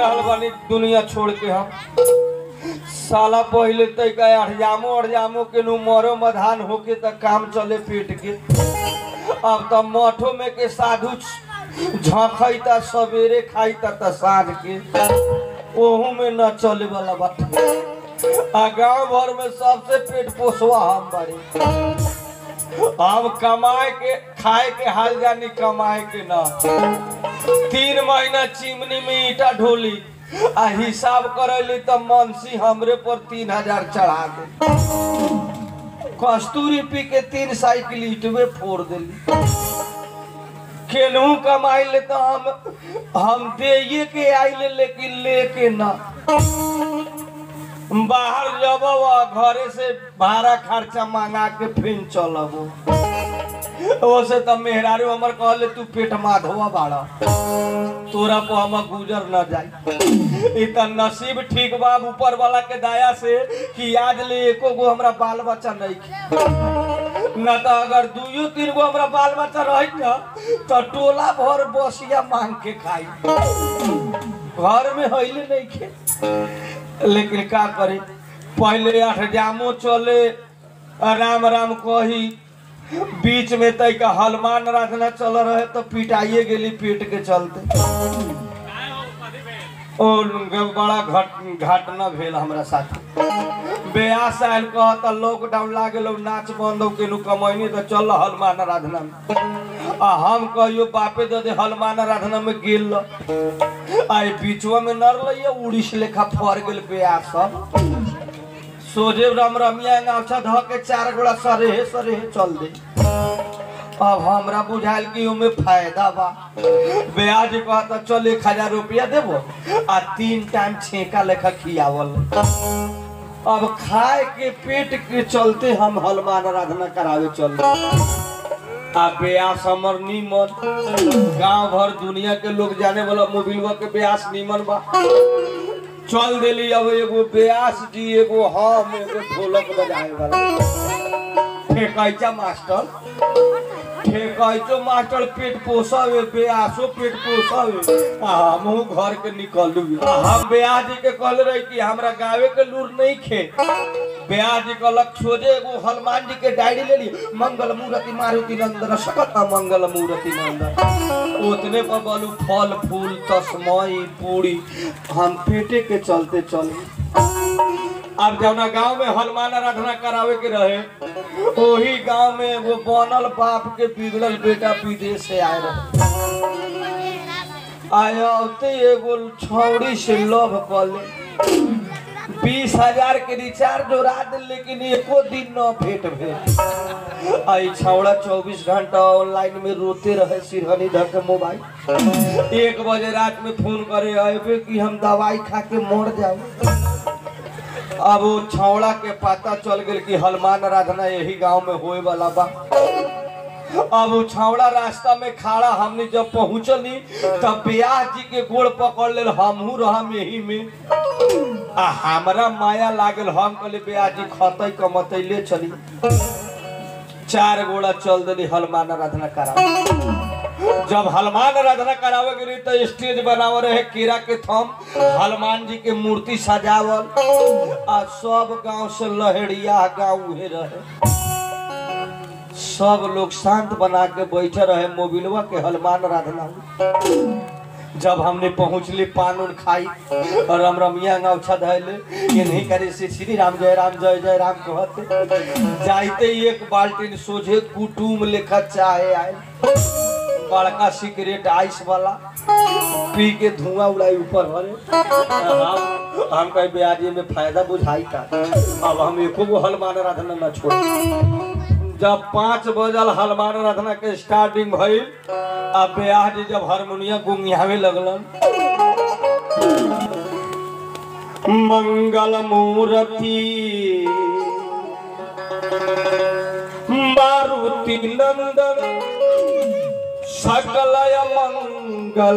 रहल बानी दुनिया छोड़ के हम साला पहले तक अड़जामो के नु मरो मधान होके तक काम चले पेट के। अब तो मठो में के साधु झखैता सवेरे खाईता त साँझ के ओहू में न चले वाला बात। आ गाँव भर में सबसे पेट पोसवा हम बारे। हम कमाए के खाए के हाल जानी कमाए के ना। 3 महीना चिमनी में ईटा ढोली आ हिसाब करैली तो मनसी हमरे पर 3000 चढ़ा दे। कस्तूरी पी के 3 साइकिल ईटवे फोड़ देली। केनहू कमाई ले तो हम दे के आइले लेकिन लेके ना। बाहर जब घरे से भाड़ा खर्चा मांगा के फिर चलबो ओसे तब मेहरारू हमर कहले तू पेट माधवा बाड़ा तोरा को हम गुजर न जाई। इ त नसीब ठीक बा ऊपर वाला के दया से कि आज ले एको गो हमरा बाल बच्चा नहीं न तो अगर 2-3 गो हमरा बाल बच्चा रही न तो टोला भर बसिया मांग के खाई। घर में हईले नहीं खे लेकिन का करे पहले 8 जामो चले राम राम कही बीच में तय का हनुमान राधना चल रहे तो पिटाइए गेली पेट के चलते। और बड़ा घटना भेल हमरा साथ। ब्यास आयल कहता लॉकडाउन लागे नाच बंद हो के कमैनी तो चल हनुमान राधना में। आ हम कहियो बापे दे हनुमान राधना में गेल आई बीचवा में नर लिया उड़ीस लेखा फर गेल ब्यास सब सोझे राम रमिया गाछा ध के 4 गोड़ा सरेहे चल दे। अब हमरा बुझाइल कि ओमे फायदा बा। ब्याज कहता चल 1000 रुपया देबो आ 3 टाइम छेका लेखा खियावल। अब खाए के पेट के चलते हम हनुमान आराधना करावे चल। आ ब्यास हमर नीमन गांव भर दुनिया के लोग जाने वाला मोबिलवा के ब्यास नीमन बा चल देली। अब एगो ब्यास जी एगो हम एगो ढोलक बजाए वाला ठेकैचा मास्टर पेट पोसावे ब्यासो पेट पोसावे। हमहू घर के निकलू। हम ब्यास जी के कहले रही कि हमरा गावे के लूर नहीं खे। ब्यास जी कहलक सोझे एगो हनुमान जी के डायरी ले ली मंगल मूर्ति मारुति नंदन सकत मंगल मूर्ति नंदन उतने पर बोलू फल फूल तस्मई पूरी हम पेटे के चलते चले। अब जौना गांव में हनुमान आराधना करावे के रहे वही गांव में वो बनल बाप के बिगड़ल बेटा विदेश से आए रहे। आते एगो छौड़ी से लव कले 20,000 के रिचार्ज जोड़ा दे लेकिन एको दिन न भेंट भेल। आई छौड़ा 24 घंटा ऑनलाइन में रोते रहे सिरहनी धर के मोबाइल। 1 बजे रात में फोन करे आए कि हम दवाई खा के मर जाए। अब वो छौड़ा के पता चल गया कि हनुमान आराधना यही गांव में होए वाला बा। अब वो छौड़ा रास्ता में खड़ा हमने जब पहुंचली तब ब्यास जी के गोड़ पकड़ ले हमहू रहम यही में। आ हमरा माया लागल हम कहले ब्यास जी खतई कमतई ले चली। 4 गोड़ा चल देली हनुमान आराधना करा। जब हनुमान आराधना करावे गई तो स्टेज बनाव रहे केरा के थम हनुमान जी के मूर्ति सजावल आ सब गांव से लहरिया गांव उहे रहे। सब लोग शांत बना के बैठे रहे मोबिलवा के हनुमान आराधना। जब हमने पहुंचली पान उन खाई और रमरमिया गौछा धैले ये नहीं करे से श्री राम जय राम कहते जाते 1 बाल्टी सोझे कुटुम लेखा चाहे आए बड़का सिगरेट आइस वाला पी के धुआं उड़ाई ऊपर भरे। हम कहे ब्याज में फायदा बुझाई का। अब हम एको गो हनुमान आराधना न छोड़। जब 5 बजल हनुमान आराधना के स्टार्टिंग भइल अब ब्याज जब हारमोनिया गुंगियावे लगलन मंगल मूर्ति मारुति नंदन सकल मंगल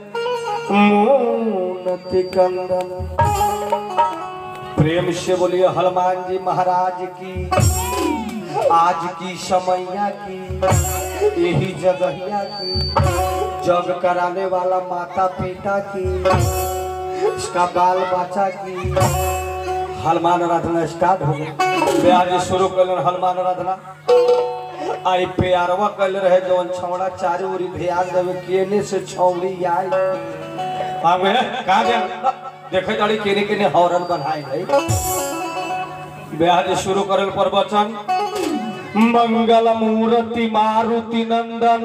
मूर्ति कंदन। प्रेम से बोलिए हनुमान जी महाराज की आज की समैया की यही जगहिया की जग कराने वाला माता पिता की इसका बाल बच्चा की हनुमान आराधना स्टार्ट हो गई। ब्याह शुरू कर हनुमान आराधना। आई प्यारवा कल रहे जवन छौड़ा चारू ओरी ध्यान देवे केने से छौड़ी आई आगे कहां गया देखे जाड़ी केने केने हॉर्न बनाई है। ब्याह शुरू करल प्रवचन। मंगल मूर्ति मारुति नंदन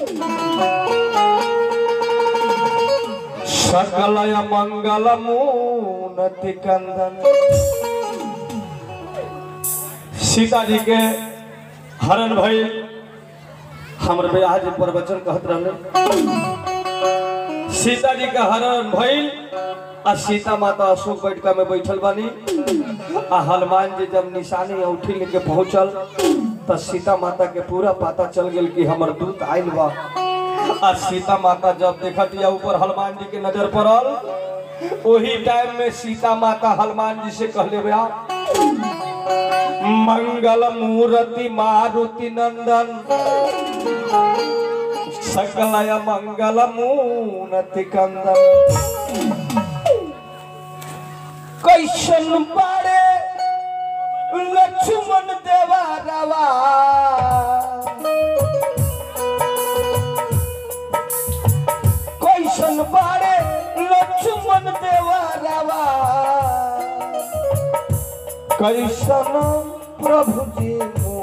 सकलय मंगल मूर्ति कंदन। सीता जी के हरण भाई हमर ब्याह जी प्रवचन कहत रहले। सीता जी का हरण भइल आ सीता माता अशोक बैठका में बैठल बानी आ हनुमान जी जब निशानी औठी लेके पहुंचल तो सीता माता के पूरा पता चल गेल कि हमर दूत आइल बा। आ सीता माता जब देखत या ऊपर हनुमान जी के नजर पड़ल वही टाइम में सीता माता हनुमान जी से कहले बा मंगल मूर्ति मारुति नंदन सकलय मंगल मूर्ति कंदन। कैसन बारे लक्ष्मण देवा रवा कैसन बारे लक्ष्मण देवा रवा कैसन प्रभु जी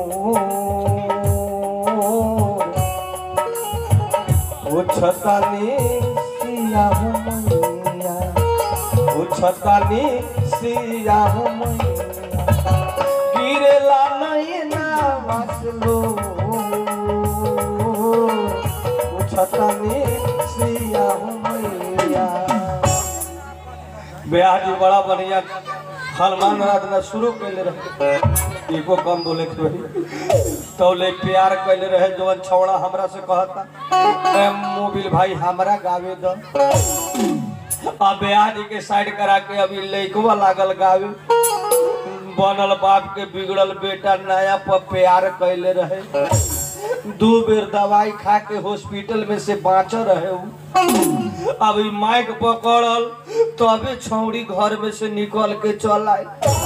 उछतानी सिया मैया उछतानी सिया मैया गिरेला नहीं ना वासलो उछतानी सिया मैया। ब्याह जी बड़ा बढ़िया हनुमान आराधना शुरू कैले रहे एको कम बोले तो ले प्यार कैले रहे जवन छौड़ा हमरा से कहता मोबिल भाई हमरा गावे दो। अब ब्याह जी के साइड करा के अभी लइकवा लागल गावे बनल बाप के बिगड़ल बेटा नया पर प्यार कैले रहे। 2 बेर दवाई खा के हॉस्पिटल में से बाँच रहे। अभी माइक पकड़ल तो अभी छौड़ी घर में से निकल के चल आए।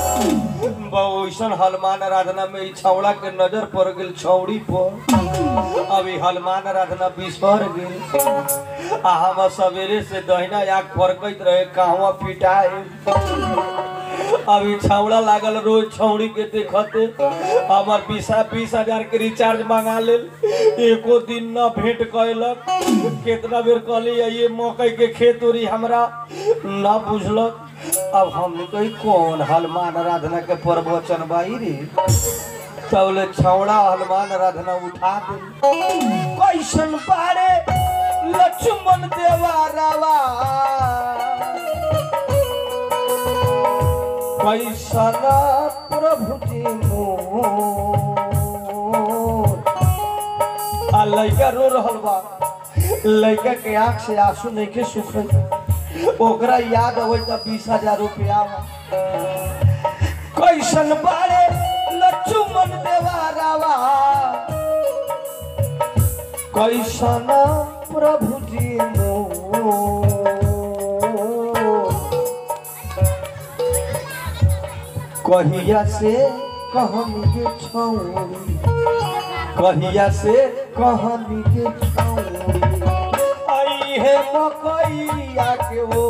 हनुमान आराधना में छौड़ा के नजर पड़ गई छौड़ी पर। अभी हनुमान आराधना बिसर गई आ हम सवेरे से दहिना आँख फरकत रहे कहवा पिटाए। अभी छौड़ा लागल रोज छौड़ी के देखते हमार 20,000 के रिचार्ज मंगा ले एको दिन न भेंट कैलक। कितना बेर कहली ये मकई के खेत उरी हमरा न बुझलक। अब हम कही कौन हनुमान आराधना के प्रवचन बाई रे तब छौड़ा हनुमान आराधना उठा दे। कैसन पारे लक्ष्मण देवा रावा कैसन प्रभु जी आ लड़का रो रहल बा। लड़का के आँख से आंसू नहीं के सुखे ओकरा याद अवे 20,000 रुपया। कैसन बारे लक्ष्मण देवा रावा कैसन प्रभु जी कहिया से कहानी के छौड़ी कहिया से कहानी के छौड़ी आई है मकैया के वो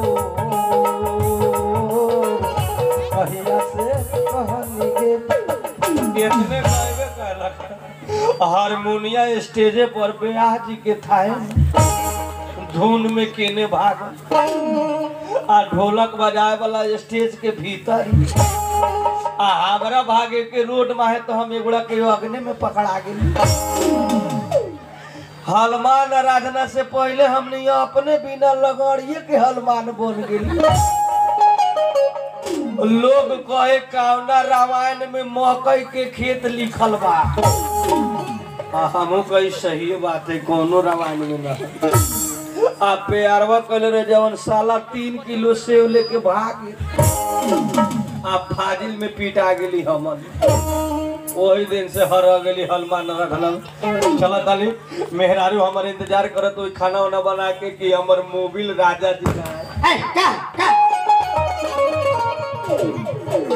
कहिया से कहानी के इतने गायबे कहलक। हारमोनिया स्टेजे पर ब्याह जी के थाए धुन में केने भाग आ ढोलक बजाए वाला स्टेज के भीतर आ हमरा भागे के रोड में है तो हम एगुड़ा के अग्नि में पकड़ा गए। हनुमान आराधना से पहले हमने अपने बिना लगड़िए के हनुमान बन गए। लोग कहे कौना रामायण में मकई के खेत लिखल बा। हम कही सही बात है कोनो रामायण में ना। आ प्यारवा कल रे जवन साला 3 किलो सेव लेके भाग आप फाजिल में पीटा गेली हमन वही दिन से हर गेली हनुमान आराधना। चला ताली मेहरारू हमारे इंतजार करत खाना वाना बना के कि हमर मोबिल राजा जी का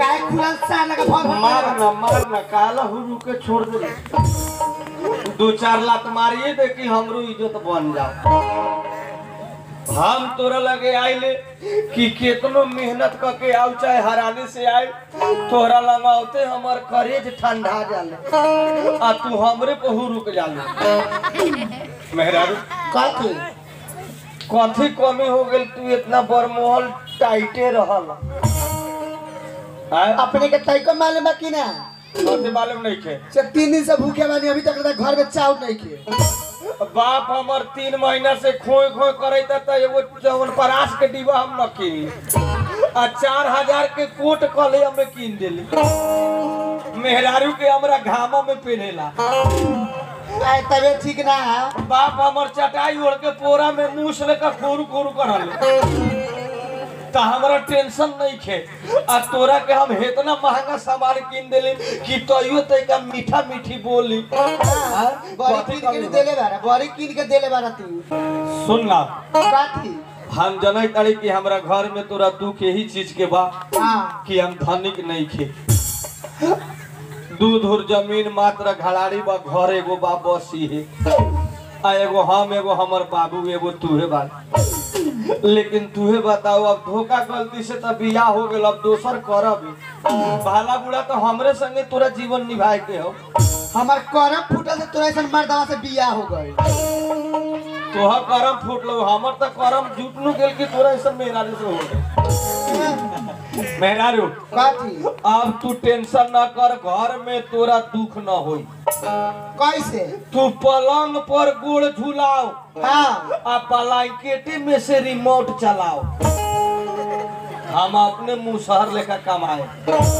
काहे खुला सा लगा मार ना काला हुरु के छोड़ दे 2-4 लात मारिए दे कि हमरो इज्जत बन जाओ हम तोरा लगे आइले कि केतनो मेहनत करके आउ चाहे हराने से आए तोरा लगावते हमर करेज ठंडा जाले आ तू हमरे पे रुक जाले मेहरारू कथी कमी हो गेल तू इतना बरमोहल टाइटे रहल अपने के तय को मालूम है कि ना कथी मालूम नहीं खे 3 दिन से भूखे बानी अभी तक घर में चाउर नहीं खे बाप हमर 3 महीना से खोए खोए करैता त एगो जवन परास के डिब्बा हम न किनी आ 4000 के कोट कले हमें कीन देली मेहरारू के हमरा घामा में पहनेला आए तबे ठीक ना बाप हमर चटाई ओढ़ के पोरा में मूछ लेकर खोरू खोरू करल त हमरा टेंशन नहीं खे आ तोरा के हम इतना महंगा सामान कीन देली कि तइयो तइका मीठा मीठी बोली बड़ी कीन के देले बारा बड़ी कीन के देले बारा तू सुन ना काठी हम जनै तारी कि हमरा घर में तोरा दुख यही चीज के बा हां कि हम धनिक नहीं खे दूध और जमीन मात्र घड़ारी बा घर एगो बा बस ही आ एगो हम एगो हमर बाबू एगो तूहे बा लेकिन तूहे बताओ अब धोखा गलती से तो बियाह हो गेल अब दोसर करब भाला बुढ़ा तो हमरे संगे तोरा जीवन निभाए के हो हमार करम फूटल से तोरा ऐसा मर्दवा से बियाह हो गई तोहर करम फूटलो हमर तो करम जुटनु गेल कि तोरा ऐसा मेहरारू से हो गए मेहरारू काठी अब तू टेंशन ना कर घर में तोरा दुख ना होई कैसे तू पलंग पर गोड़ झुलाओ हाँ आ ब्लैंकेट में से रिमोट चलाओ हम अपने मुसहर लेकर कमाए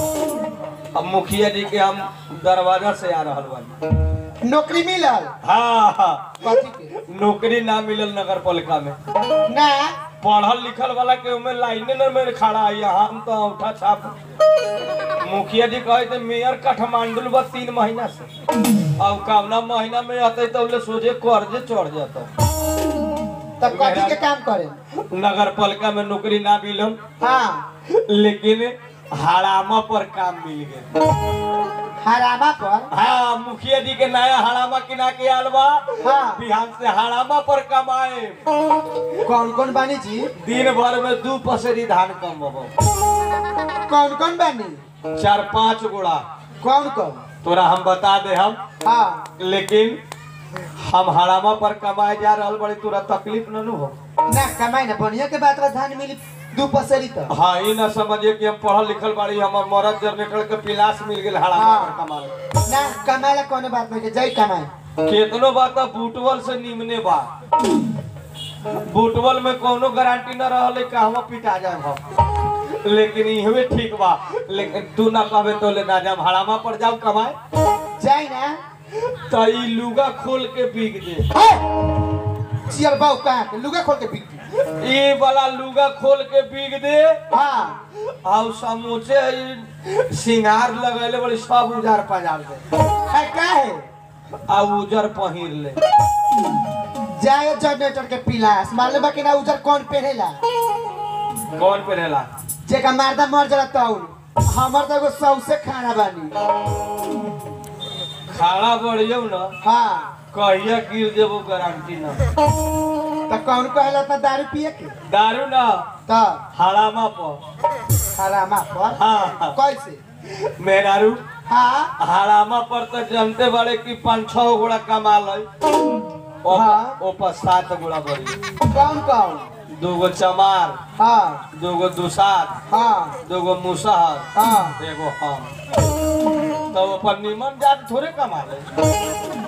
अब मुखिया जी के हम दरवाजा से आ रहल बानी नौकरी मिलल हाँ काठी के नौकरी ना मिलल नगर पालिका में ना पढ़ल लिखल वाला के उमे लाइने न में खड़ा है हम तो अंगूठा छाप मुखिया जी कहे थे मेयर काठमांडू बा 3 महीना से अब कामना महीना में आते तो उले सोचे कर्जे चढ़ जाता तब काठी के काम करे नगर पालिका में नौकरी ना मिलल हाँ लेकिन हड़ामा पर काम मिल गया हरामा पर हाँ मुखिया जी के नया हड़ामा किना के आल बा हाँ बिहान से हड़ामा पर कमाए कौन कौन बानी जी दिन भर में 2 पसेरी धान कमबो कौन कौन बानी 4-5 गोड़ा कौन कौन तोरा हम बता दे हम हाँ लेकिन हम हड़ामा पर कमाए जा रहल बड़ी तोरा तकलीफ न हो ना कमाई ना बढ़िया के बात धान मिली 2 पसेरी तो हाँ ये न समझिए कि हम पढ़ल लिखल बाड़ी हमर मरद जनरेटर के पिलास मिल गेल हड़ामा पर कमाए ना कमाएला कोनो बात नहीं के जय कमाए केतनो बात बूटवल से निमने बा बूटवल में कोनो गारंटी न रहले कहवा पिटा जाए हम लेकिन इहवे ठीक बा लेकिन तू ना कहबे तो ले ना जाम हड़ामा पर जाओ कमाए जाई ना त ई लुगा खोल के बिक दे चियर बाऊ कहां के लुगा खोल के बिक ई वाला लुगा खोल के बिक दे हाँ आउ समूचे सिंगार लगैले बड़ी सब उजार पजार दे है का है आ उजर पहिर ले जाए जनरेटर के पिलास मालूम बा कि ना उजर कौन पहनेला कौन पहनेला जेका मारदा मर जाला तौन हमर तो एगो सौसे खाना बानी खाड़ा बढ़ियो न हाँ कहिया गिर देबो गारंटी न तो कौन कहला था दारू पिए के दारू न तो हड़ामा पर हरामा पर हाँ कैसे मेहरारू हाँ हड़ामा पर तो जानते बड़े कि 5-6 गोड़ा कमा ले हाँ। ऊपर 7 गोड़ा बढ़ी कौन कौन 2 गो चमार हाँ 2 गो दुसार हाँ 2 गो मुसहर हाँ एगो हम तो ऊपर निमन जात थोड़े कमा ले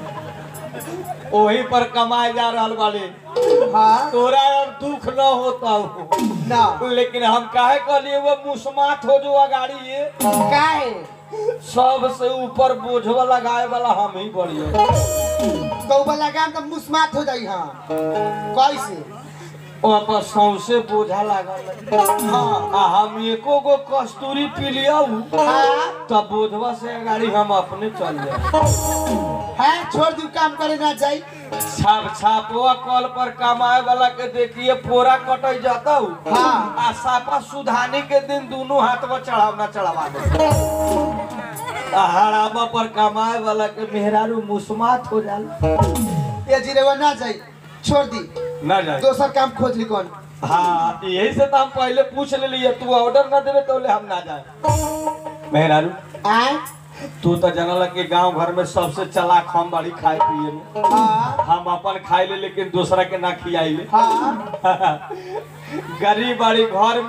वही पर कमाए जा रहल वाले हाँ तोरा अब दुख न होता हो ना लेकिन हम काहे कहलिए वो मुस्मात हो जो अगाड़ी ये काहे सबसे ऊपर बोझवा लगाए वाला हम ही बढ़िया तो वाला काम तो मुस्मात हो जाई हाँ कैसे पर सौंसे बोझा लागल। हाँ हम एको गो कस्तूरी पी लिया तब बोझवा से गाड़ी हम अपने चल जाए। है छोड़ दू काम करे ना जाई। छापवा कल पर कमाए वाला के देखिए पोरा कटई जाता हाँ। आ सापा सुधानी के दिन दोनों हाथ में चढ़ावना चढ़ावा दे। हड़ाबा पर कमाए वाला के मेहरारू मुस्मात हो जाला। ये जिरेवा ना जाई छोड़ दी ना जाए दोसर काम खोज ली कौन। हाँ यही से तो हम पहले पूछ ले लिए तू ऑर्डर ना देवे तो हम ना जाए। मेहरारू आए तू तो जानला कि गांव घर में सबसे चलाक हम बड़ी खाए पिए में। हाँ हम अपन खाए ले लेकिन दूसरा के ना खियाई ले। हाँ गरीब बाड़ी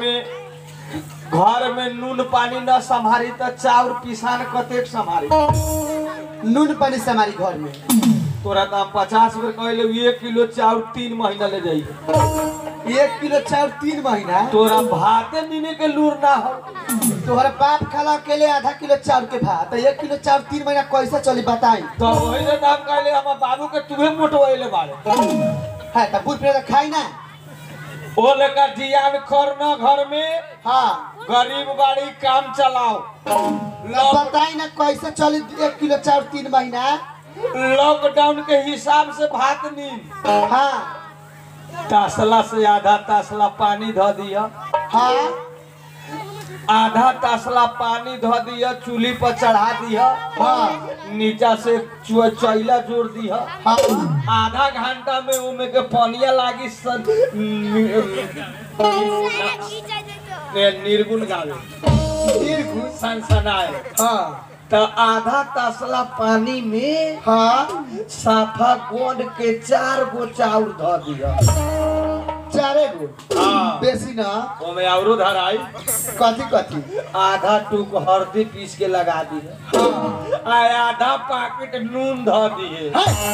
घर में नून पानी न संभारी तो चाउर पिसान कतेक संभारी। नून पानी से हमारी घर में तोरा तो 50 रुपए कहले 1 किलो चाउर 3 महीना ले जाइए। 1 किलो चाउर 3 महीना। तोरा भाते नीने के लूर ना हो। तोहरा बाप खाला अकेले आधा किलो चाउर के भात 1 किलो चाउर 3 महीना कैसे चली बताई। तो वही से दाम कहले हम बाबू के तुहे मोटवाइले बाड़े है त बुढ़ पे खाई ना। ओ लेकर जियान खर न घर में। हाँ गरीब बाड़ी काम चलाओ। बताई ना कैसे चली 1 किलो चाउर 3 महीना। लॉकडाउन के हिसाब से भात नींद। हाँ तसला से आधा तसला पानी धो दिया। हाँ आधा तसला पानी धो दिया चूल्ही पर चढ़ा दिया। हाँ नीचा से चैला जोड़ दिया। हाँ आधा घंटा में उमे के पनिया लागी निर्गुण गावे सनसनाए। हाँ तो आधा तसला पानी में हाँ साफा गोंद के 4 गो चाउर धो दिया। 4 गो हाँ बेसी ना। ओमे औरो धराई कथी आधा टूक हल्दी पीस के लगा दी। हाँ आधा पैकेट नून धो दिए।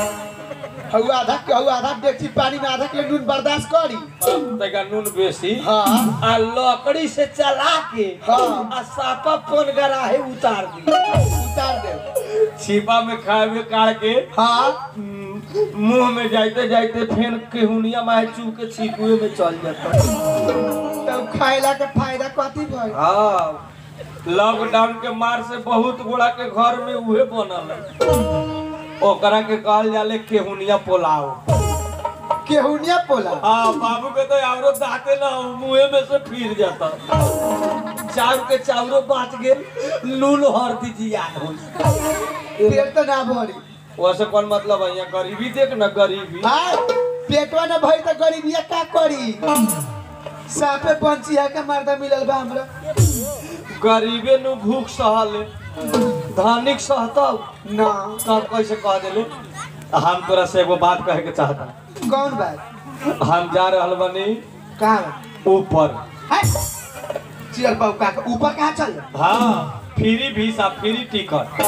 आधा डेक्ची पानी में आधा किलो नून बर्दाश्त करी। तका नून बेसी। हाँ आ लकड़ी से चला के हाँ आ सापा फोन गराहे उतार दे छिपा में खाए में काट के। हाँ मुंह में जाते जाते फेन केहुनिया में चू के छिपुए में चल जाता। तब खाइला के फायदा कथी भई। हाँ लॉकडाउन के मार से बहुत गोड़ा के घर में उहे बनल है। ओकरा के कहल जाले केहुनिया पोलाव। केहुनिया पोला। हाँ बाबू के तो औरो दाते ना मुंह में से फिर जाता। चाउर के चाउरो बाच गेल नून हल्दी जिया हो। पेट तो ना भरी। वैसे कौन मतलब है यहाँ गरीबी देख ना गरीबी। हाँ पेटवा न भई तो गरीबिया का करी। साफे पंछी है के मर्दा मिलल बा हमरा। गरीबे नु भूख सहले धनिक सहता ना तब कैसे कह देले। हम तोरा से एगो बात कहे के चाहता। कौन बात। हम जा रहल बनी कहाँ ऊपर। चियल पाऊ का ऊपर कहाँ चल। हाँ फ्री वीसा फ्री टिकट।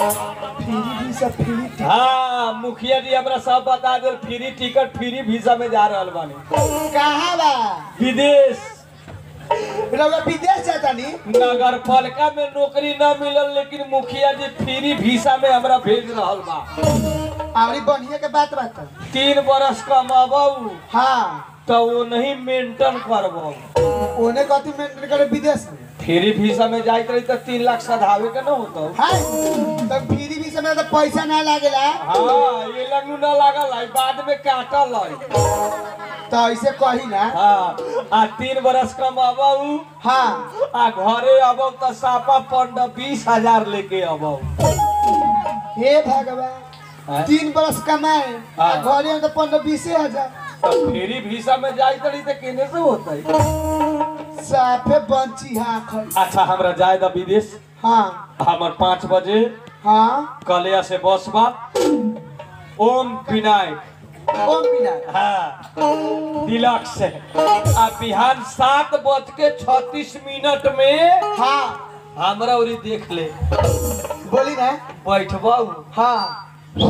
हाँ मुखिया जी हमरा सब बता दिल फ्री टिकट फ्री वीसा में जा रहल बानी। कहाँ बा। विदेश। विदेश जाता नी। नगर पालिका में नौकरी न मिलल लेकिन मुखिया जी फ्री वीसा में हमरा भेज रहल बा। आवरी बढ़िया के बात 3 बरस कमाबू। हाँ तो वो नहीं मेंटेन करबो। ओने कथी मेंटेन करे विदेश में। फ्री वीसा में जाइत रही तो 3 लाख सधावे के न होतो। हां तब फ्री वीसा में तो पैसा ना लागेला। हां ये लगनु ना लागल है बाद में काटल है। तो ऐसे कही ना। हाँ आ 3 बरस कमाबू। हाँ आ घरे अबो तो सापा 15-20 हजार लेके अबो। हे भगवान 3 बरस कमाए घरे में तो 15-20 हजार। तो फ्री वीसा में जाइत रही तो केने से होतै। साफे बंची हाँ खई। अच्छा हमरा जाए दा विदेश। हाँ हमर 5 बजे हाँ कलिया से बस बा। ओम विनायक। ओम विनायक। हाँ डिलक्स से आ बिहान 7:36 में। हाँ हमरा उरी देख ले। बोली ना बैठबाऊ। हाँ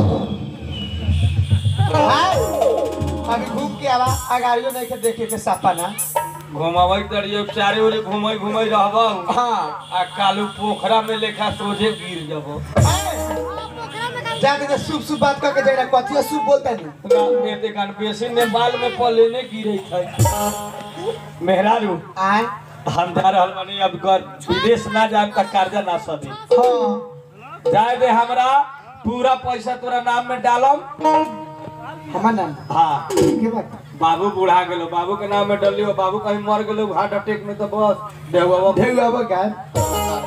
अभी घूम के आवा अगाड़ियों नहीं के देखे के सपना। घुमावे तड़िए चारे ओरे घुमई रहबाऊ। हाँ आ कालू पोखरा में लेखा सोझे गिर जबो। जाके तो शुभ शुभ बात करके जाए कथी शुभ बोलता नहीं ना मेरे कान बेसी नेपाल में पलेने गिरे थे मेहरारू आए हम जा रहल बानी अब कर विदेश ना जाए का कर्जा ना सदी हाँ जाए दे हमरा पूरा पैसा तोरा नाम में डालम हमार नाम हाँ ठीक है बात बाबू बुढ़ा गेलो बाबू के नाम में डालियो बाबू कहीं मर गेलो हार्ट अटैक में तो बस देहुआ देव बाबा का